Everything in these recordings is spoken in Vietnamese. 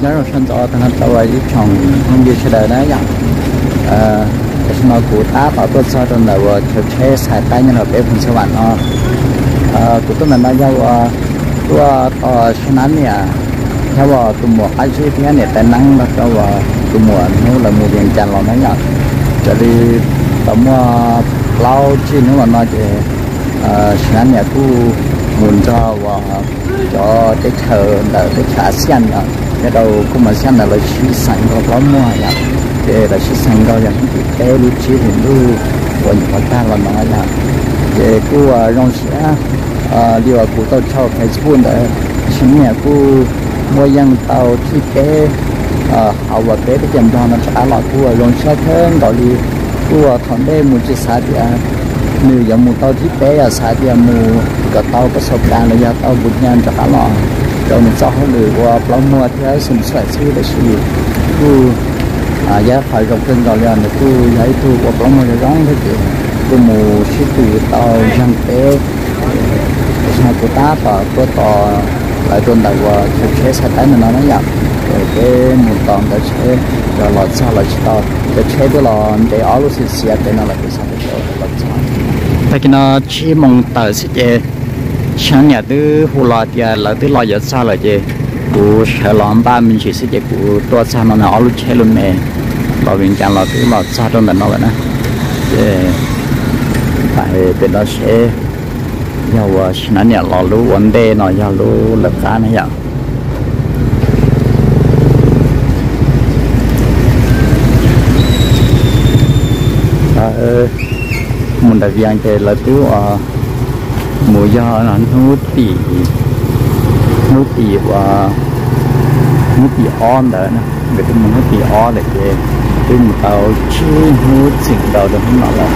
nó rồi sân to thằng tao ấy chồng không như thế đời đấy nhở nó cụ tá bảo tôi sao trong đầu chơi chơi xài tay như là bé phần sơ bản nó cụ tôi là nó giao tôi xin ăn nè theo vào tụi mùa ai chơi thế này tay nắng nó cho vào tụi mùa nếu là mùa biển tràn lòng đấy nhở cho đi tụi mùa lâu chi nếu mà nói thì xin ăn nè cứ muốn cho cái thờ là cái trả sen nhở cái đầu cũng mà sen là chỉ sành có mua nhở để là chỉ sành coi rằng cái lúc chỉ thì lúc của những ta là nói là để cô rong sẽ điều của tôi cho Facebook để xin nhà cô mua dân tàu thiết kế họ và cái chậm cho nó trả lại cô rong sẽ thế gọi đi cô thằng đây muốn chia sẻ thì nếu giống một tàu thiết kế ở xã thì mua cái tàu có sọc đàn là do tàu bút nhăn cho cả lọ rồi mình cho hơn được qua bao mua thì ấy xin xoay xíu để xíu cô giá phải rộng trên rồi là cô lấy thu qua bao mua để đóng thế chị cô mua xí từ tàu dân tế sao cô tá và cô tàu lại trên đầu thực chế sẽ thấy mình nói nhận rồi cái một tàu để chế rồi lọt sao là chỉ tàu để chế đó là để ở lúc xịt để nó là cái sao để lọt sao tại khi nó chỉ mong tờ sẽ chế sáng nhà từ hồ lọt thì là từ lọt giờ sao là chế của sở lọt ba mình chỉ sẽ chế củaตัวsao nó ở lúc chế luôn mẹ lọt viên chẳng lọt từ lọt sao trong mình nó vậy nè chế tại bên đó sẽ nhau sáng nhà lọt lú vấn đề nó nhau lú lập cá này vậy mình đặt dạng thì là thứ mùa gió là nút tỉ và nút tỉ on đó nè về cái nút tỉ on để cái một tàu chi nút xịn đầu được không nào là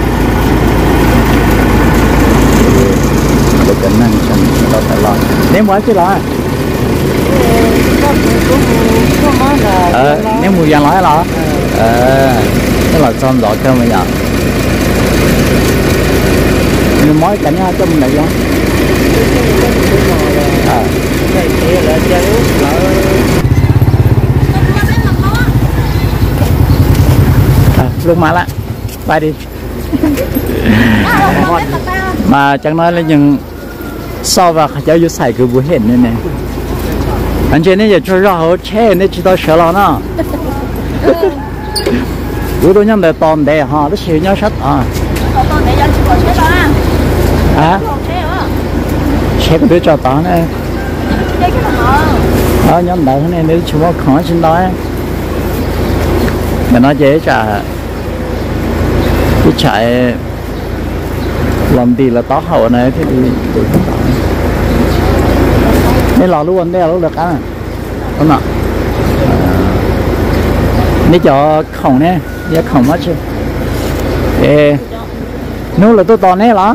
để cái năng chân đó phải lo nếu mới chứ lo nếu mùa gió nói lo cái là xong rõ cho mình nhở nhưng mỗi cảnh cho mình này không lúc mà lá bay đi mà chẳng nói là nhưng so vào cháu vô xài cứ buổi hẹn này nè anh chị này giờ cho ra hỗ trợ này chỉ tao sợ lo nó bữa tôi nhắm để toàn để họ nó xịu nhau sách toàn để cho chị có chế đó à chế cái đứa cho tao này chế cái nào nhóm đại thế này nếu chúng nó khó xin nói mà nói dễ trả cái chạy làm gì là tó hậu này thế thì đây lò luôn đây là được á không ạ nếu cho khổng nè giá khổng mất chứ nếu là tôi toàn nè là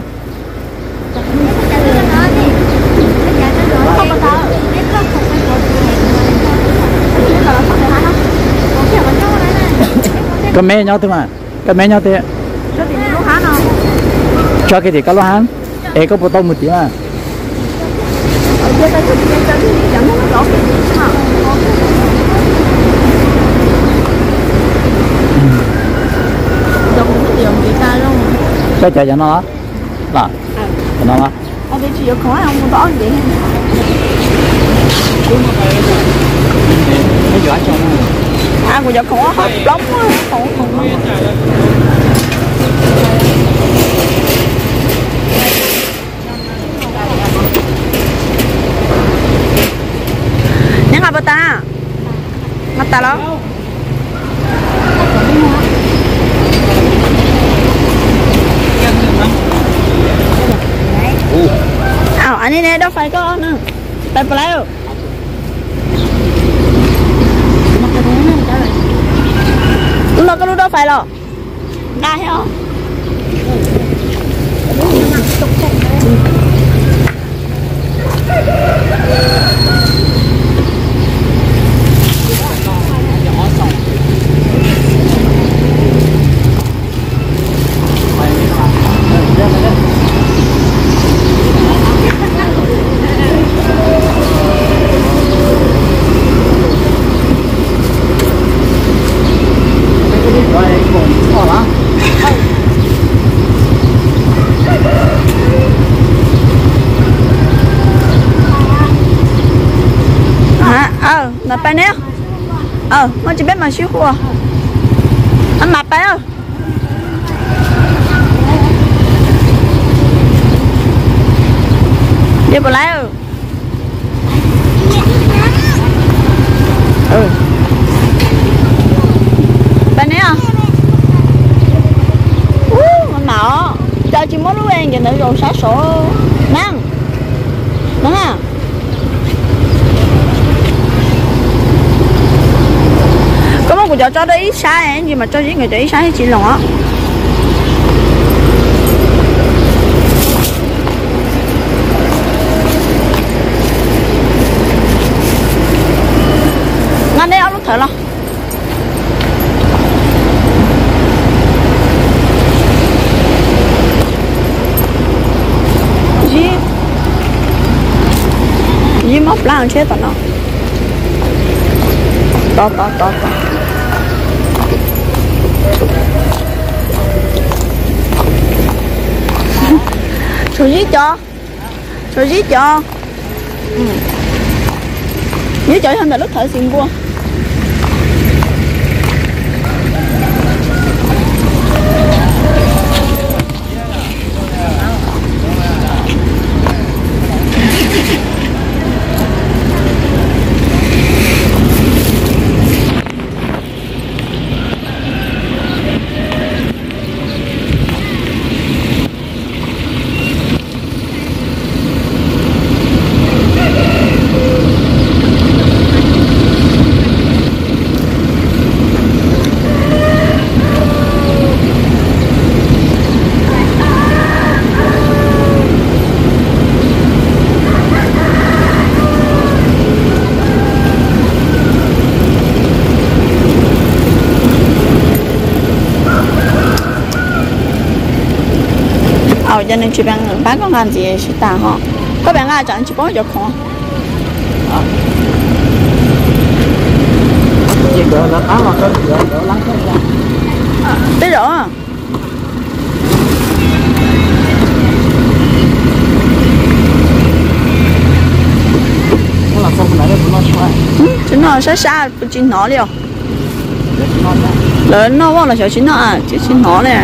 cái mẹ nhau thôi mà cái mẹ nhau thế cho cái gì có lo hán có bộ tôm một tí mà cho chạy cho nó là cho nó á anh để chị có không có đó vậy nó giỏi cho nó của giờ có hết lắm không nhớ apa ta mata lo anh ấy nè đâu phải có nữa tại bao nó có đâu phải lo đai không là bay nè nó chỉ biết mà xíu khua anh mặt bay ơi đi bộ lái bay nè nó cho chị muốn lúc em vậy nữa rồi sát sổ năng đúng à có một của cho đấy sai em gì mà cho những người đấy sai chị lòng á ngăn đây áo lúc thở lo gì móc lang chết tao nó to cho gì cho dưới cho không phải lúc thở xin vua cho nên chị bán con làm gì chị ta họ các bạn ai chọn chị bó cho khó chị đỡ nó bán mà có đỡ lắng ra tới rồi nó là không phải nó xoay chúng nó sẽ xa chín nó liền lớn nó là小chín nó à chứ chín nó này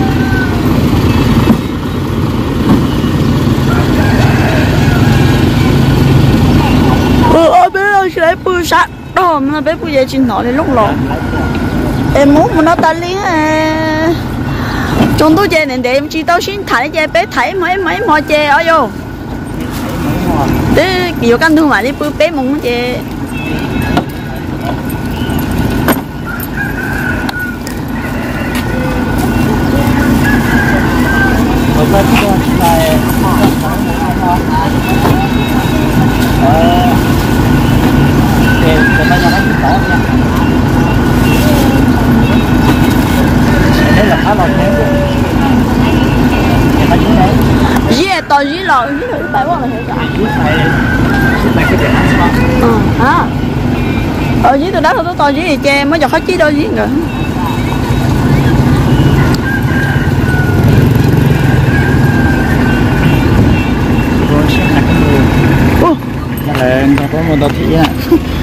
chị lấy bùi sát đó mà bé bùi về chín nó thì lúc lộn em muốn mà nó ta liên trong tôi chơi này để em chỉ tao xin thấy chơi bé thấy mấy mò chơi ở vô để nhiều căn thương mại đi bùi bé muốn chơi tao dưới lò dưới thử bài quá là hiểu rõ ở dưới từ đó thôi tôi dưới thì che mới dọc hết chí đâu dưới nữa là có một tàu thị á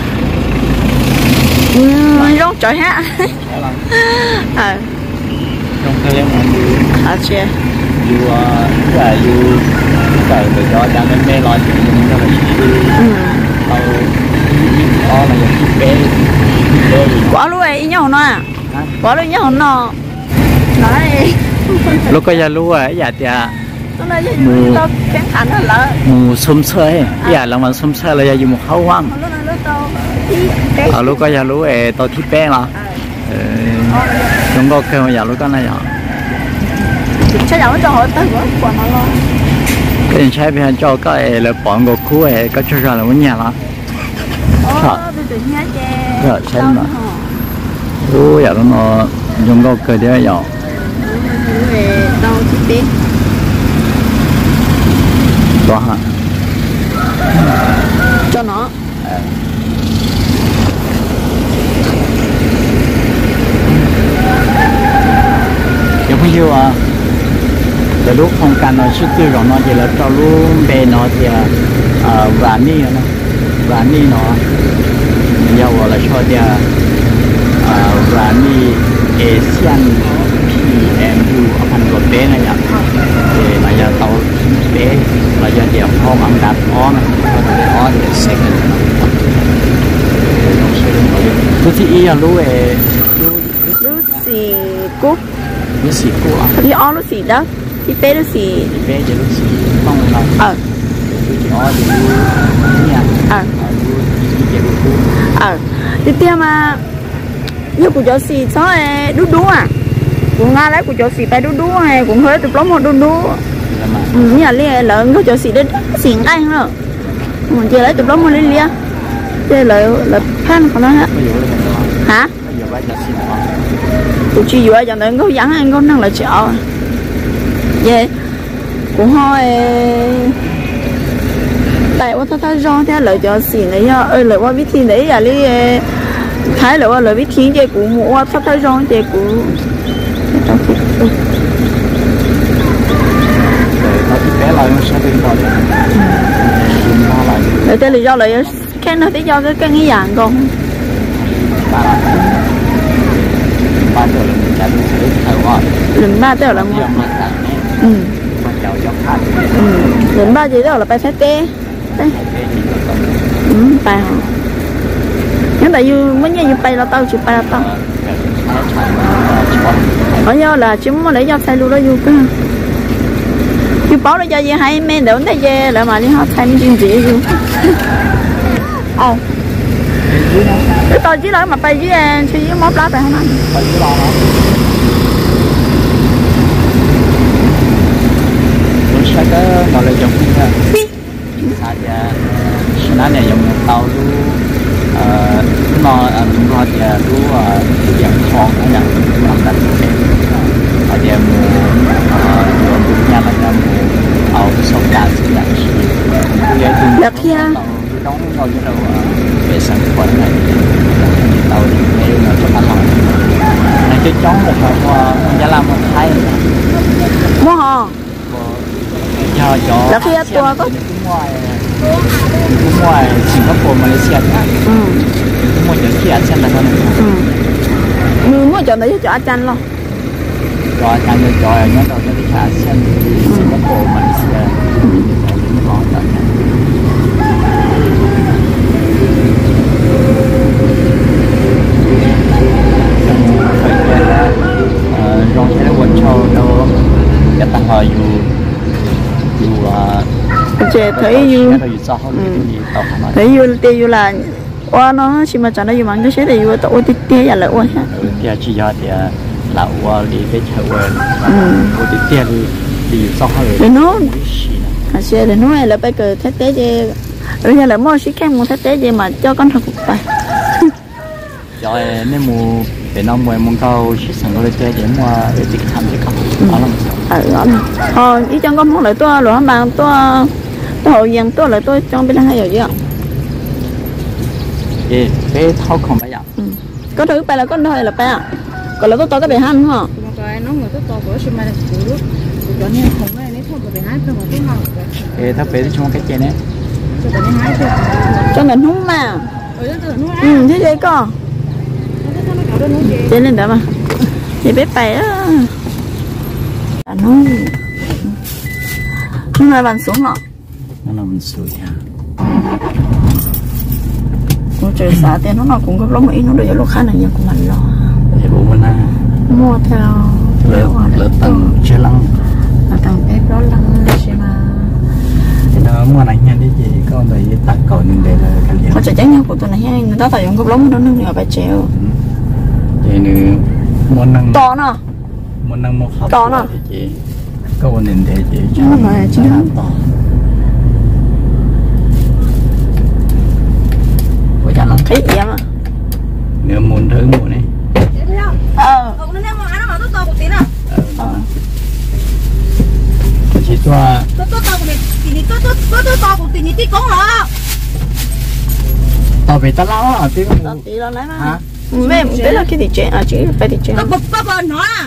rốt trời ha trong thời gian à chưa dù là dù trời tự do cho nên mê lo chuyện cho là tao to là những bé quả luôn ấy nhau nó à quả luôn nhau nó nói lúc có giờ lúa ấy giờ thì mù cái thành nó lỡ mù xôm xơi giờ là mà xôm xơi là giờ dùng một khâu hoang lúc có giờ lúa ấy tao thích bé mà chúng có kêu giờ lúa có này rồi sẽ giàu cho họ tới bữa còn nó lo cái trái bên cho cái là bọn cô cú ấy có cho ra là muốn nhà nó rồi xem mà giờ nó dùng có cơ đấy rồi đâu chỉ biết đó hả cho nó giống như từ lúc không cần nó xuất tiêu rồi nó chỉ là cho luôn bề nó thì vả ni nó giờ gọi là cho dia và mi Asian PMU ở thành phố bé này nhá thì mà giờ tàu bé là giờ điểm không ăn đạp ó này có thể ó thì sẽ lúc thì là lúc về lúc xì cúc à thì ó lúc xì đó thì bé lúc xì bé chỉ lúc xì không là thì ó thì nha thì tiêm mà như của cháu xì cho đút đú à của nga lấy của cháu xì phải đút đú hay cũng hơi được lắm một đút đú nhà lia lợn của cháu xì đến xì ngay nữa mình chỉ lấy được lắm một lia lia đây là phan của nó hả tụi chị vừa giờ này có dẫn anh có năng là chợ về cũng hơi tạiว่าถ้าร้องแท้เลยจะสิ่งไหนอ่ะเลยว่าวิธีไหนอ่ะนี่ท้ายเลยว่าเลยวิธีเจกูหมูว่าถ้าร้องเจกูต้องฝึกเขาที่แพ้เราไม่ใช่เป็นก่อนเลยแต่เลยเลยแค่นั้นที่ยอก็แค่นี้อย่างก่อนบ้านเดียวเราจะรู้สึกเท่าว่าหรือบ้านเดียวเราบ้านเดียวยกขาดหรือบ้านเดียวเราไปแท้เต้ไปhả nhưng tại vì mấy nhà như bay là tao chỉ bay là tao ở nhau là chúng mà lấy nhau thay luôn đó vô cơ chú báo nó cho gì hay men đỡ thấy dê lại mà đi học thay chuyên trị vô cái tôi chỉ nói mà bay với em chỉ với móp lá bay không anh sẽ có mọi lời chồng nha saja sebenarnya yang tahu tu nó dia tu yang kong yang lambat ada mu dunia macam au sokan sedang dia tu dong kalau kita biasa buat ni tahu ni nó cho anh nó cái chóng là họจะlàm một thay mua hả là khi tua có ngoài Singapore, Malaysia mua chỗ kia ăn là hơn mua chỗ đấy chỗ ăn lo chỗ ăn chỗ nhớ đâu cho đi trả xem Singapore, Malaysia ngon thật rong thế là quần châu đâu để tăng hòa dù chị thấy như thấy như tiêu như là qua nó chỉ mà chẳng nó như mà cái xe thì như tao tít tía là qua ha tía chỉ do thì là qua đi cái chợ qua tít tía đi sau hơi để nó xe để nó là bây giờ thế tế gì rồi giờ là mua xí kem mua thế tế gì mà cho con thật cục tay rồi nếu mua để nó mua món câu xí sẵn rồi chơi để mua để tiết tham để không đó lắm ý cho con muốn lại tôi rồi bạn tôi hồi dần tôi lại tôi trong bên hai giờ chứ ạ bé thâu không phải vậy có thứ bài là con thôi là bé ạ còn là tôi có để han hả nó người tôi bữa xem mà được cho nên không này nếu không có để hái tôi mà tôi học thắp bé trong cái trên đấy cho mình húng mà thế đấy co trên lên đó mà thì bé bé nó nói bàn xuống họ nó nằm xuống nha con trời xả tiền nó cũng có lắm ít nó được lúc khác này nhưng cũng mình lo thì bố mình mua theo lỡ tầng chơi lăng là tầng bếp đó lăng xem mà thì nó mua này nha đi chị con để tặng cầu nhưng để là cái gì có chạy tránh nhau của tôi này nha người ta tại dùng có lắm nó nâng ở bài trèo vậy nữa muốn năng to nè muốn năng một hộp to nè chị có một nền để chị cho nó mà chứ to của cha nó thấy gì mà nếu muốn thứ mua này nó ném mà nó tôi to một tí nào chỉ cho tôi to một tí tôi to một tí tí cũng hả tao về tao lao à tí lo lấy mà mẹ biết là cái gì chuyện à chứ phải gì chuyện có bột nó à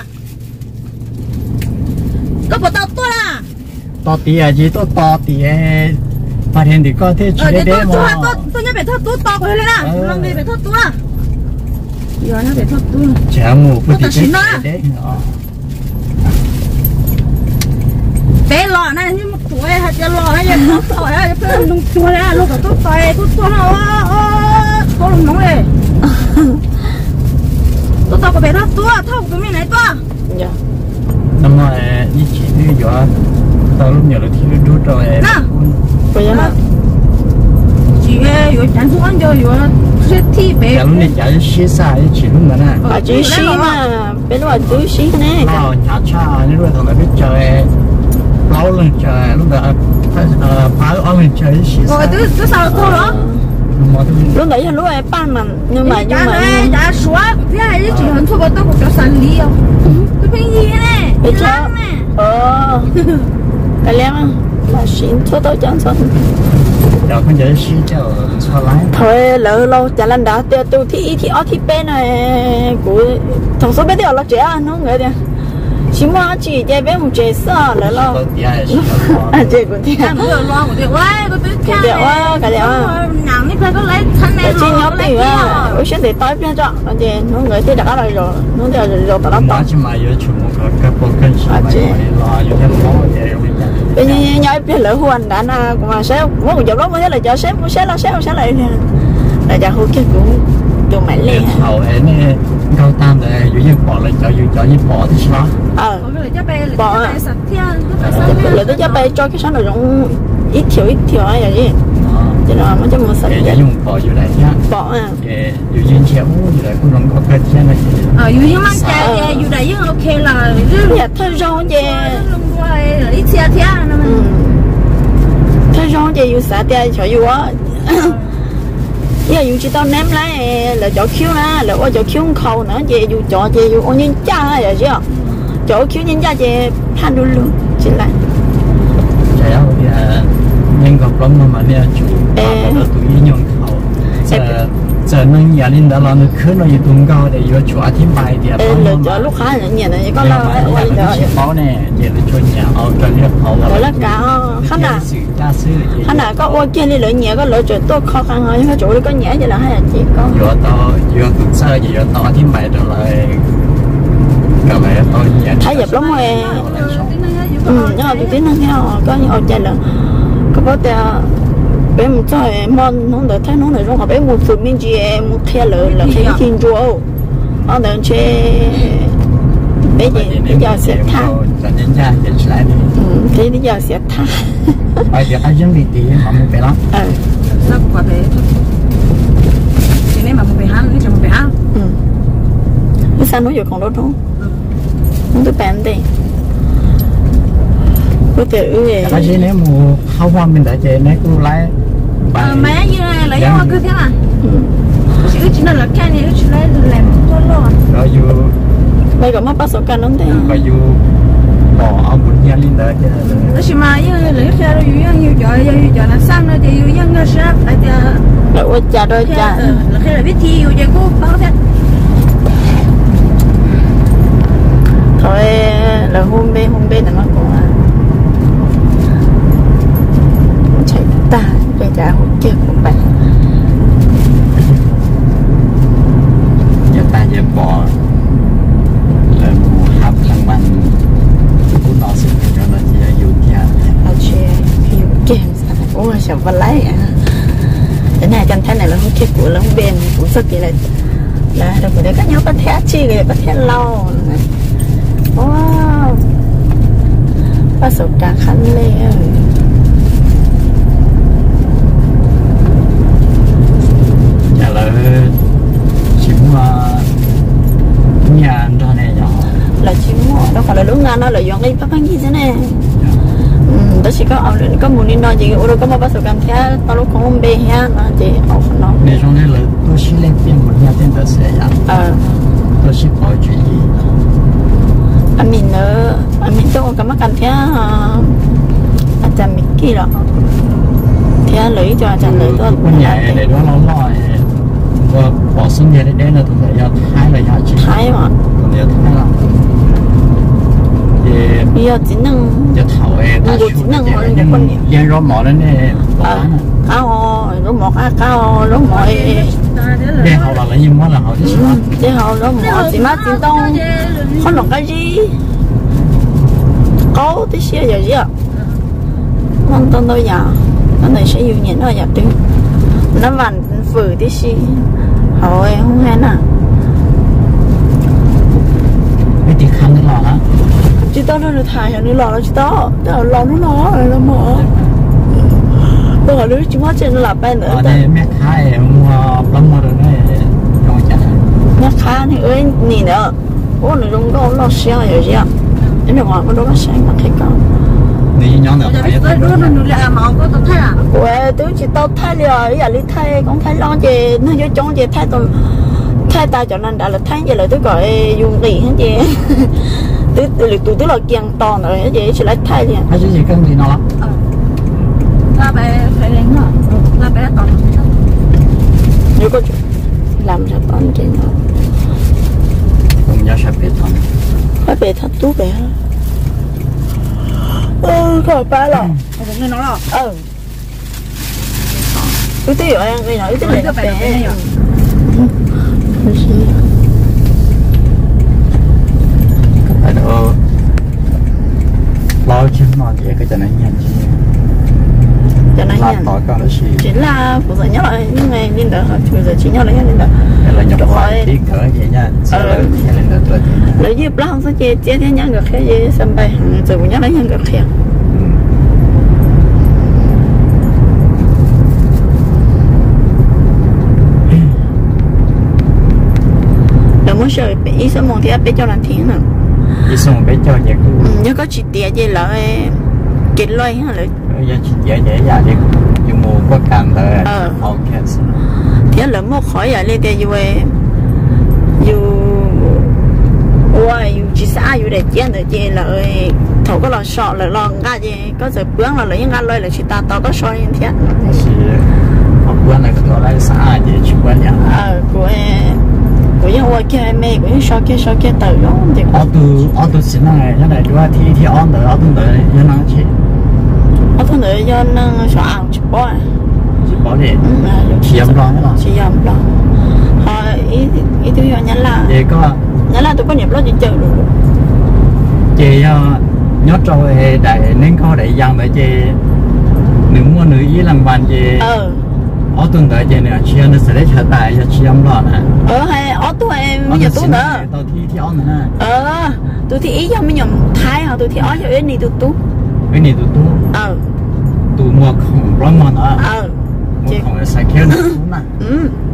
có bột tao to là to tí à chỉ to tí phát hiện thì có thể chỉ để mà tôi nhớ phải thốt tú to của lên nè lần này phải thốt tú à giờ nó phải thốt tú chả ngủ có thể để té lọ này như một tuổi hayจะlọ hayจะtuổi hayจะเป็นลุงชัวแล้วลูกก็ตุ๊ตัวเราก็ลุงน้องเลยตุ๊ก็ไปทับตัวเท่ากับไม่ไหนตัว năm nay như chị như vậy tao lúc nhiều là thi đút rồi bây giờ là chị rồi chẳng xuống ăn rồi sẽ thi về lúc này chả xí xa chỉ lúc mà nè bà chỉ xí mà bên đó chú xí nè lo nhà cha như rồi thằng này biết chơi lâu lần chơi lúc đó phá ở mình chơi xí xa rồi cứ sao thôi đó lúc đấy là lúc ấy ban mà nhưng mà đã xóa phía này chỉ hơn thôi tôi cũng cho sản lý không tôi phải gì nè để cho cái lẽ là xin cho tôi chẳng sao giờ con chơi xí cho lái thôi lỡ lâu chả lần đó tôi thì ở thì bên này của thằng số bé tiểu là trẻ nó người đi chỉ mà chỉ chơi bé một chơi sao lỡ lâu chơi của thì ăn vừa lo của tiểu quá tôi biết cái tiểu cái tiểu nằm đi có lấy thân này chỉ nhóc tiểu ôi sẽ để tối bên trong thì nó người thì đã rồi nó đều rồi tao nó chỉ mà giờ chụp một cái bộ cái gì mà lo giờ thêm lo để bây giờ nhóc bé lỡ huân đã na mà sẽ có một giờ đó mới thấy là cho sẽ lại là cho hút cái cũng cho mày lên hậu ấy nè câu tam thì dù như bỏ lại cho như bỏ thì sao bỏ lại tôi cho bé cho cái sáng là giống ít thiểu ấy là gì cho nó mới cho một sợi để dùng bỏ dù lại nhá bỏ à để dù như chéo dù lại cũng không có cái chuyện này dù như mang chai dù đại nhưng ok là rất thôi rong gì ít xe thế nó thôi rong gì dù xả tiền cho dù á giờ dù chỉ tao ném lại là chỗ khiếu na là ở chỗ khiếu khâu nữa về dù chỗ về dù ở nhân cha rồi chứ chỗ khiếu nhân cha về than luôn luôn chỉ là chéo thì nhân gặp lắm mà nè chủ nó tụi nhân khâu giờ nó nhà linh đã lo nó cứ nó như tung cao để vô chỗ thêm bài thì là chỗ lúc khá là nhiều này có lo ở báo nè để là cho nhà ở cho nhà họ là cả khá nào có ô kia đi lợi nhẹ có lợi chuyện tốt khó khăn hơn nhưng mà chỗ đó có nhẹ vậy là hay là chỉ có vừa tụt sơ vừa to thêm bài rồi lại rồi lại to nhẹ thấy dập lắm rồi nhưng mà tụi tiếng nó theo có những ô chạy là có bao giờ bé một trời mòn nó được thấy nó này trong họ bé một phần mình chỉ một theo là thấy thiên chúa ở đây chơi bây giờ sẽ tha thế bây giờ sẽ tha bây giờ ai chuẩn bị tiền mà mình phải lắm nó quả bé thế nên mà mình phải ăn thì mình phải ăn cái sao nó vừa còn đó đúng không tôi bán đi có thể cái gì nếu mà không hoa mình đã chơi nếu cũng lấy mấy như này lấy hoa cứ thế mà chỉ là cái này chỉ lấy làm cho lo rồi dù bây giờ mất bát số cân lắm thế rồi dù bỏ ở một nhà linh đó chứ nó chỉ mà như lấy xe rồi như giờ là sang rồi thì như người sẽ phải thì là ôi cha đôi cha là khi là biết thi rồi cô bao thế thôi là hôm bên là nó cũng chạy ta bây giờ hôm kia cũng vậy giờ ta giờ bỏ là mùa hấp thằng bằng của nó sẽ cho nó chỉ dùng kia là chuyện hiểu kia ôi sao vẫn lấy thế này chân thế này là hôm kia của lông bên cũng rất kỳ là được để các nhau có thể chi rồi có thể lâu wowประสบการณ์ครั้งแรก chả là chim nhà ra này nhỏ là chim đó còn là lúc ngàn nó là dọn đi bắt băng gì thế này đó chỉ có ở có một đi nói gì ở đâu có mộtประสบการณ์thế tao lúc không bê ha nó chỉ ở phần nó này trong này là tôi chỉ lên tiền một nhà tiền đó sẽ tôi chỉ bỏ chuyện gì anh mình cho cái mắt anh thế anh chàng mình kia đó thế lấy cho chàng lấy tôi con nhà này đó nó lo và bỏ xuống nhà đấy là tụi nó thái là nhà chị thái mà tụi nó thái là bây giờ chỉ năng giờ thầu ấy ta chụp nhưng liên rồi mỏ lên này cao rồi mỏ cao rồi mỏ để họ là lấy những món là họ chứ để họ rồi mỏ chỉ mất tiền tông không làm cái gì có tí xíu giờ gì ạ mong tông đâu giờ nó này sẽ nhiều nhện thôi giờ tiếng nó vằn phử tí xí hồi không nghe nè cái tiếng khăn nó lò chị tao nó được thải cho nó lò nó chị tao lò nó lò rồi nó mở tôi hỏi đứa chúng nó trên nó là bên nữa đây mẹ khai mua lắm mua rồi này trong chả mẹ khai thì ơi nhìn nữa ô nó giống đâu lo xeo rồi gì ạ đến được ngoài có đâu nó sáng mà thấy con đi nhóm được cái đứa nó là màu có tao thấy à ủa tôi chỉ tao thay rồi giờ đi thay con thay lo gì nó vô trong gì thay tôi thay ta cho nên đã là thay vậy là tôi gọi dùng gì hết gì tôi là kiêng to rồi hết gì chỉ lấy thay liền hay gì cần gì nó lắm là bé phải lên nữa là bé còn nếu có làm ra con gì nó cùng nhau sắp hết rồi phải về thật tú bé khỏi ba rồi cũng nghe nó rồi tôi thấy rồi người nói tôi là bé phải đâu lo chứ nó gì cái cho nó nhanh chứ cho nó nhanh tỏi con nó xì chỉ là phụ nữ nhớ lại nhưng mà nên đỡ chủ giờ chỉ nhớ lại nên đỡ là nhập vai tí cỡ vậy nha lên được rồi lấy gì bao giờ chơi chơi thế nhá ngược thế gì sân bay rồi cũng nhớ lấy ngược thế muốn sợ ý số một thì áp cho làm thiện nữa ý số một bé cho nhẹ nhớ có chị tía gì lại kết lôi hả lại giờ chị tía dễ dàng đi dùng mù có cảm thấy ok thế là một khỏi vậy lên đây dù ôi dù chỉ xã dù để chén được gì lại thầu có lò sọ là lò ngã gì có giờ bướng là lấy những ngã lôi là chị ta to có soi như thế học bữa này có lại xã gì chụp bữa nhá của những người kia mẹ của những sao kia tự đó thì ở tu xin này cái này chúng ta thi on được ở tu này như nào chứ ở tu này do năng sao ăn chụp bỏ đi chỉ âm lo đó chỉ âm lo họ ý tôi nhắn là tôi có nhập lo chỉ chờ được chị nhớ rồi đại nên có đại dân để chị nữ mua nữ ý làm bàn chị ở tuần tới chị này chị nó sẽ lấy chờ tài cho chị âm lo nè hay ở tôi em bây giờ tôi nữa tôi thi on nữa tôi thi ý cho mấy nhom thái họ tôi thi ó cho ý tôi cái này tôi tôi mua không lắm mà nữa mua không là sạch kéo nữa nè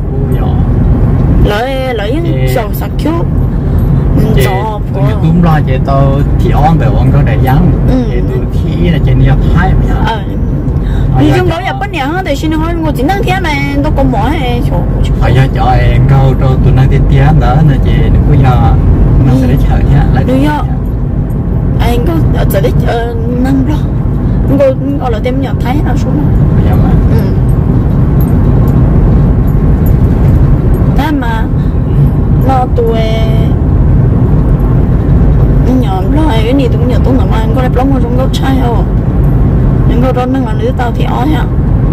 lấy sầu sạch kéo tôi đúng lo chị tôi thi on để on có đại dân chị tôi thi là chị nhập thái mà nhưng trong đó nhập bất nhẫn thì xin hỏi ngồi chỉ năng thế này đâu có mỏi hay chỗ phải cho em câu cho tụi nó tiền tiền đó là chị cứ giờ nó sẽ chờ thế lại được chưa anh có sẽ đích năng đó gọi là tem nhập thấy nào xuống thế mà lo tụi nhom lo cái gì cũng nhờ tôi mà anh có đẹp lắm không có trai không những cái đó nó là nữ tao thì ó nha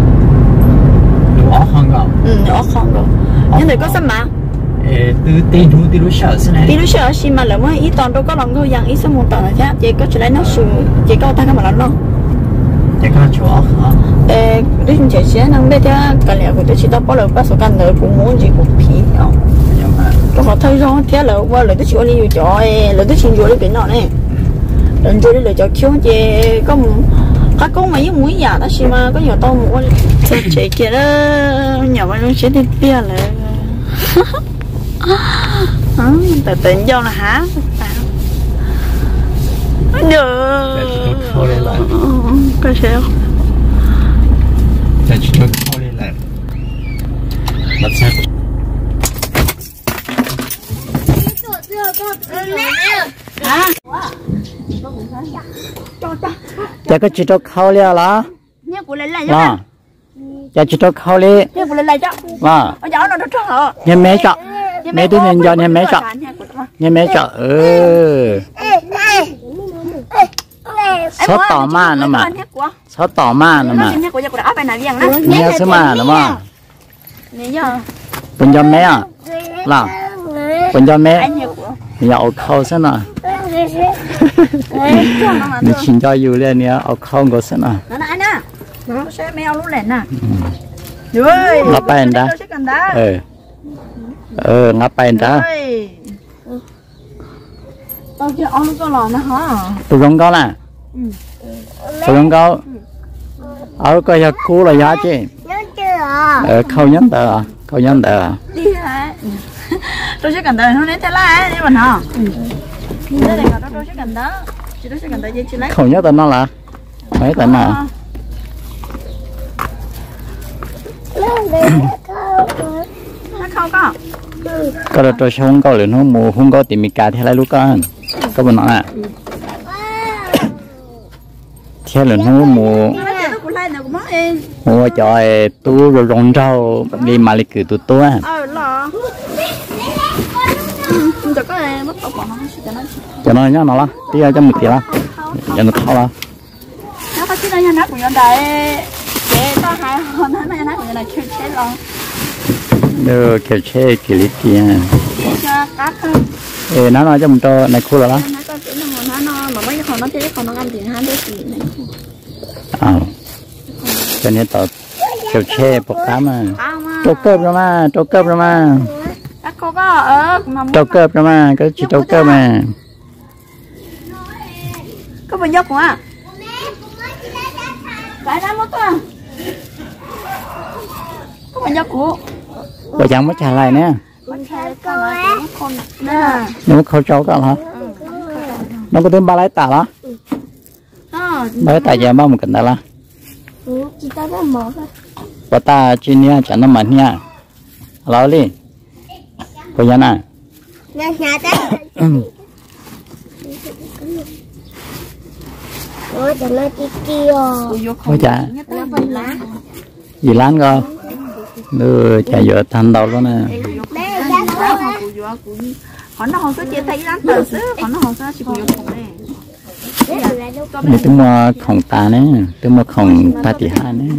ó không rồi ó không rồi nhưng này có sao mà từ tiền thu từ lúc sợ thế này từ lúc sợ xí mà là mới ít toàn đâu có lòng câu rằng ít số một tờ là thế chị có chỉ lấy nó sù chị có ta cái mà nó chị có chỗ hả đi chơi xe năng biết thế cái này của tôi chỉ tao bỏ lỡ ba số căn nữa cũng muốn gì cũng phí nhau tôi họ thấy rõ thế là qua lời tôi chỉ có đi chỗ lời tôi xin vô đi biển nọ này lần vô đi lời cho kêu chị có các con mấy mũi giả đó xí mà có nhiều to mũi chị kia đó nhỏ mà nó sẽ đi bia lại tự tỉnh do là hả được cái sao để chúng tôi thôi lên lại bắt xe cho cái chị tôi khâu liền là nhớ của lên lại nhá cho chị tôi khâu liền nhớ của lên lại cho mà ở chỗ nó rất hở nhà mẹ chợ mẹ tôi nên cho nhà mẹ chợ sót tỏ ma nó mà sót tỏ ma nó mà nghe sớm mà nó mà bên trong mẹ à là bên trong mẹ nhậu khâu xem nào mình xin cho dù lên nhá ở khâu có xem nào ngáp bên đó ngáp bên đó tôi không có nè tôi không có ở coi nhà cũ là giá chứ khâu nhắn tờ khâu nhắn tờ tôi sẽ cần đời nó đến thế là đấy mình hả đây là tôi sẽ cần đó chị tôi sẽ cần đời gì chị lấy khâu nhắn tờ nó là mấy tờ nào không có có là tôi không có liền không có tìm cả thế lại lúc có bên nào thế là nó mua cho tôi rồi rong rau đi mà lịch cử tụi tôi cho nó nhá nó là tí cho một tí là cho nó thao là nó có chứ nó của nó đấy để tao hai con nó nhá của nó chơi chết rồi được kiểu chơi kiểu lịch kia cho cá nó nói cho mình cho này khu là nó có chữ nó mà mấy con nó chơi con nó ăn tiền hai đứa gì này cho nên tao kiểu chơi bọc cá mà trâu cơm rồi mà các cô có trâu cơm rồi mà cái chỉ trâu cơm mà có bao nhiêu quá cái đó mất à có bao nhiêu cũ bây giờ mới trả lại nè nó khâu trâu cả hả nó có thêm ba lái tả đó ba lái tả giờ bao một cân tả là bà ta chỉ nha chẳng nó mạnh nha lão đi bây giờ nè bây giờ gì lán cơ đưa chạy vừa thành đầu luôn nè còn nó không có chia tay lắm từ xứ còn nó không có chỉ có để tôi mua khổng ta nè tôi mua khổng ta tỷ hai nè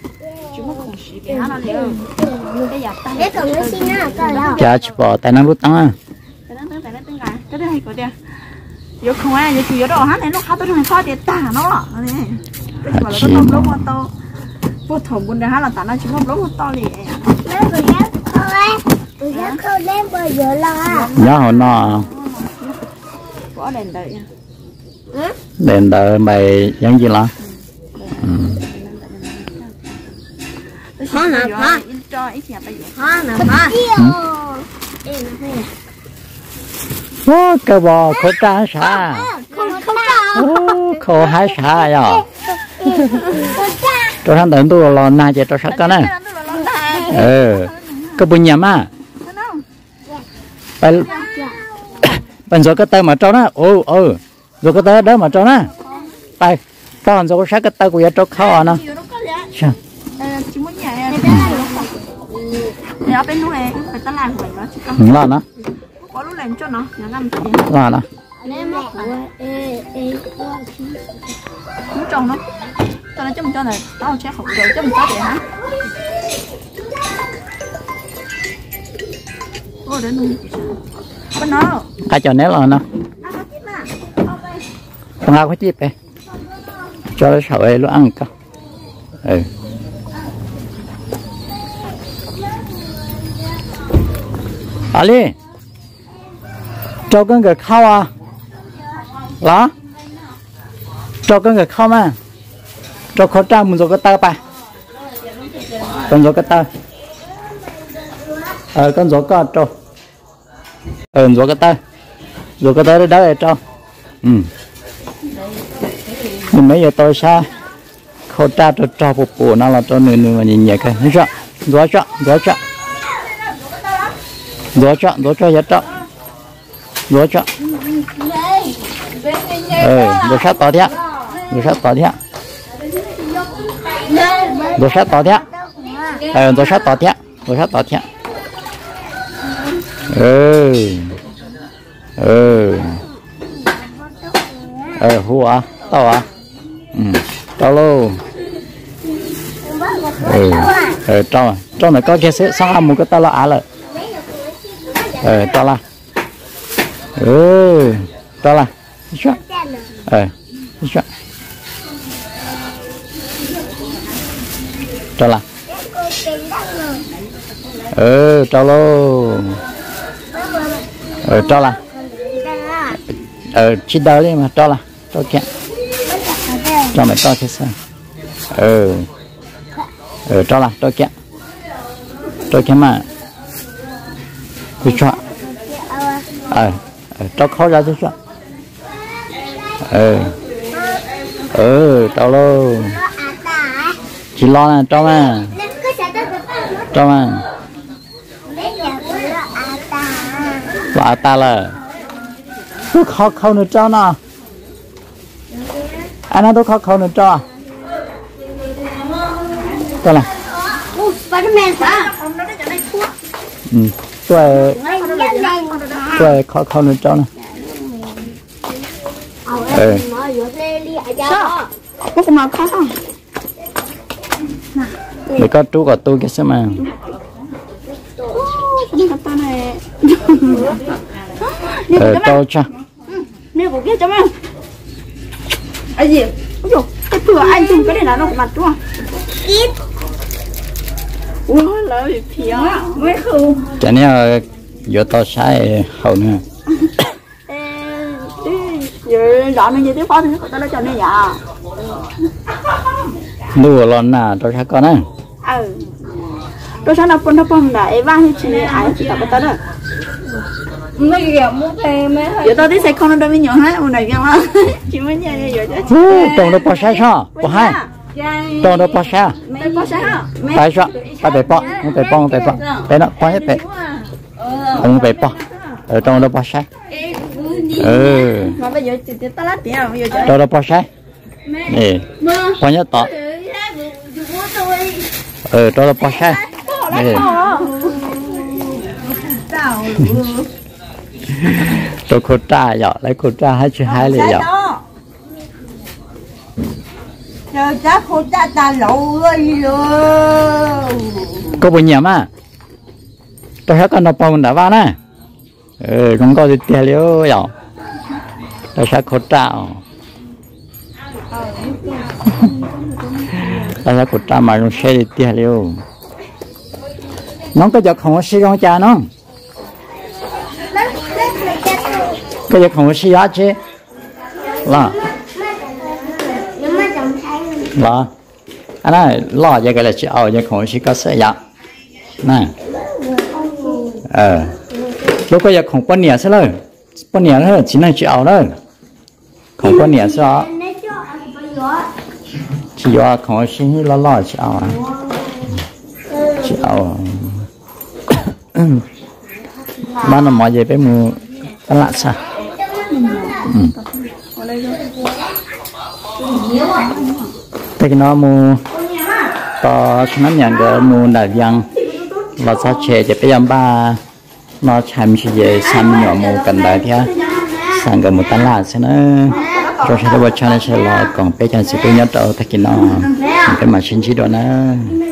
chả chỉ bỏ tay nó lút tăng à cái đây hay có đi giờ không ai giờ chủ yếu đó hát này nó khá tôi không khó để tả nó này cái bảo là tôi không lốp một to vô thủng bún hát là tả nó chỉ không lốp một to liền nhớ hồi nó có đèn đợi đèn đợi mày giống gì là khó nè khó cho ít nhà bây giờ khó nè khó cái bò khổ trá xả khổ hai xả rồi tôi thằng tận tôi là na chỉ tôi sắc cái này cái bún nhắm à bên rồi cái tay mà cho nó rồi cái tay đó mà cho nó tay còn rồi cái tay của tôi khó nó nếu bên núi này phải ta làm vậy đó chứ không là nó có lúc làm cho nó làm gì là nó nó trồng nó cho nó chấm cho này tao che khẩu rồi chấm có để hả ô đến nuôi bên nó cái cho nếu là nó không ai có chip này cho nó sợi nó ăn cơ Ali cho cái người khâu à đó cho cái người khâu mà cho khẩu trang mình rồi cái tơ pa con rồi cái tơ con rồi có cho rồi cái tơ đó để cho nhưng mấy giờ tôi xa khẩu trang cho bộ nó là cho nửa mà nhìn nhẹ cái hết rồi cho giá cho đồ sát to thế đồ sát to thế đồ sát to thế đồ sát to thế đồ sát to thế hùa tàu à tàu luôn trong này có cái sẽ sang một cái tàu là rồi tàu là tàu là sao sao tàu là tàu luôn tàu là chỉ đợi đi mà tàu là tàu kia cho mày to thế sao cho là tôi kia mà cứ cho cho khó ra chứ cho tao luôn chỉ lo là cho mà và ta là tôi khó khâu nữa cho nó anh nói tôi khó khâu nữa cho cho là tôi khó khâu nữa cho nó có cũng mà khó không để có chú của tôi cái sao mà cho cha nè bộ kia cho mà cái gì ôi cái cửa anh chung cái này là nó mặt đúng không ít ui lợi phiền mấy khâu cho nên giờ tao sai hậu nữa giờ dọn mình gì tiếp phó thì tao đã cho nên nhà nuôi lon nào tao sai con á tôi sáng nó phong đã ba thì chỉ ai chỉ tập tao đó mấy kiểu mua về mấy giờ tao đi xe con nó đâu mới nhỏ hết một này kia mà chỉ mới nhảy giờ chứ trong đó có sai sao có hai trong đó có sai tại sao tại bể bọ không bể nó có hết bể không bể bọ ở trong đó có sai mà bây giờ chỉ tao lát tiền bây giờ trong đó có sai nè có nhớ tọ trong đó có sai tôi khổ tra giờ lấy khổ tra hai chữ hai liền giờ giờ chắc khổ tra ta lâu rồi có bao nhiêu mà tôi thấy con nó bông đã vào nè không có gì tiền liêu giờ tôi sẽ khổ tra tôi sẽ khổ tra mà không xe đi tiền liêu nó có giờ không có xe con cha nó cái gì không có xí chứ là anh nói lo vậy cái là chỉ ở vậy không có xí có sẽ dạ nè lúc cái giờ không có nhẹ sao rồi có nhẹ nữa chỉ nên chỉ ở đó không có nhẹ sao chỉ do không có xí lo chỉ ở mà nó mọi gì phải mua cái lạ sao thế cái nó mua to nó nhận cái mua đại dân là sao chế thì bây giờ ba nó chăm chỉ về xăm nhỏ mua cần đại thế sang cái một tấn lạ xem nó cho sẽ được cho nên sẽ là còn bây giờ sẽ tôi nhớ tới cái nó cái mà xin chỉ đó nó